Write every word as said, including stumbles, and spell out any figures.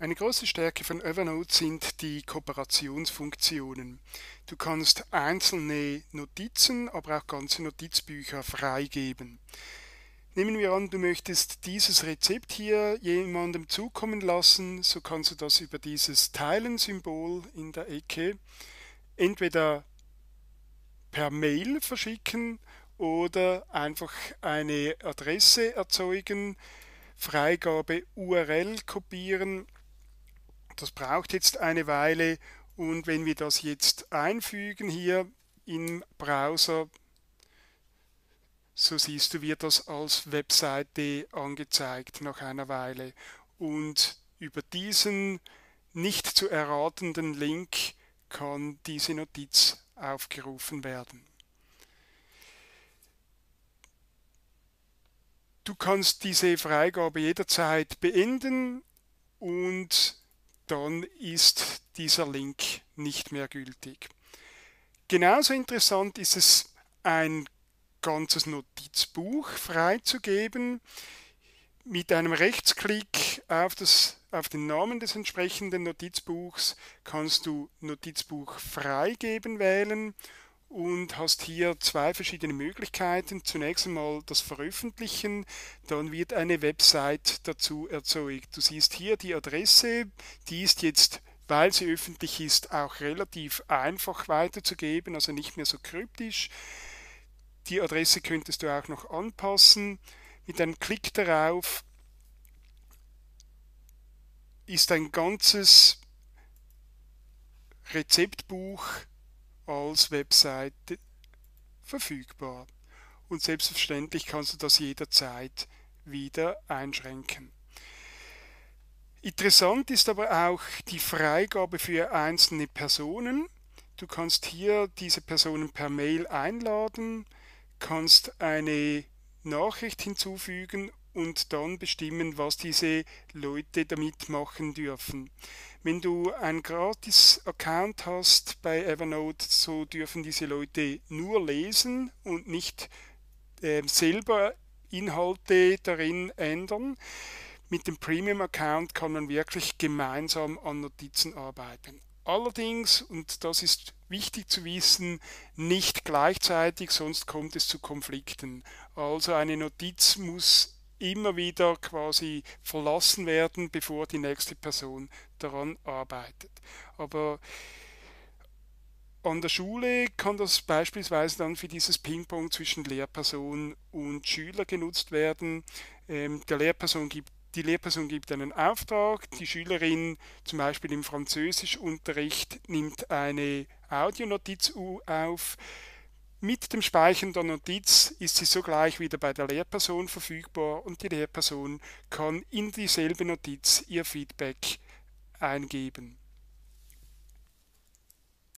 Eine große Stärke von Evernote sind die Kooperationsfunktionen. Du kannst einzelne Notizen, aber auch ganze Notizbücher freigeben. Nehmen wir an, du möchtest dieses Rezept hier jemandem zukommen lassen, so kannst du das über dieses Teilen-Symbol in der Ecke entweder per Mail verschicken oder einfach eine Adresse erzeugen, Freigabe U R L kopieren. Das braucht jetzt eine Weile und wenn wir das jetzt einfügen hier im Browser, so siehst du, wird das als Webseite angezeigt nach einer Weile. Und über diesen nicht zu erratenden Link kann diese Notiz aufgerufen werden. Du kannst diese Freigabe jederzeit beenden und dann ist dieser Link nicht mehr gültig. Genauso interessant ist es, ein ganzes Notizbuch freizugeben. Mit einem Rechtsklick auf, das, auf den Namen des entsprechenden Notizbuchs kannst du Notizbuch freigeben wählen und hast hier zwei verschiedene Möglichkeiten. Zunächst einmal das Veröffentlichen, dann wird eine Website dazu erzeugt. Du siehst hier die Adresse, die ist jetzt, weil sie öffentlich ist, auch relativ einfach weiterzugeben, also nicht mehr so kryptisch. Die Adresse könntest du auch noch anpassen. Mit einem Klick darauf ist ein ganzes Rezeptbuch als Webseite verfügbar. Und selbstverständlich kannst du das jederzeit wieder einschränken. Interessant ist aber auch die Freigabe für einzelne Personen. Du kannst hier diese Personen per Mail einladen, kannst eine Nachricht hinzufügen und dann bestimmen, was diese Leute damit machen dürfen. Wenn du einen Gratis-Account hast bei Evernote, so dürfen diese Leute nur lesen und nicht äh, selber Inhalte darin ändern. Mit dem Premium-Account kann man wirklich gemeinsam an Notizen arbeiten. Allerdings, und das ist wichtig zu wissen, nicht gleichzeitig, sonst kommt es zu Konflikten. Also eine Notiz muss immer wieder quasi verlassen werden, bevor die nächste Person daran arbeitet. Aber an der Schule kann das beispielsweise dann für dieses Ping-Pong zwischen Lehrperson und Schüler genutzt werden. Ähm, der Lehrperson gibt Die Lehrperson gibt einen Auftrag, die Schülerin zum Beispiel im Französischunterricht nimmt eine Audionotiz auf. Mit dem Speichern der Notiz ist sie sogleich wieder bei der Lehrperson verfügbar und die Lehrperson kann in dieselbe Notiz ihr Feedback eingeben.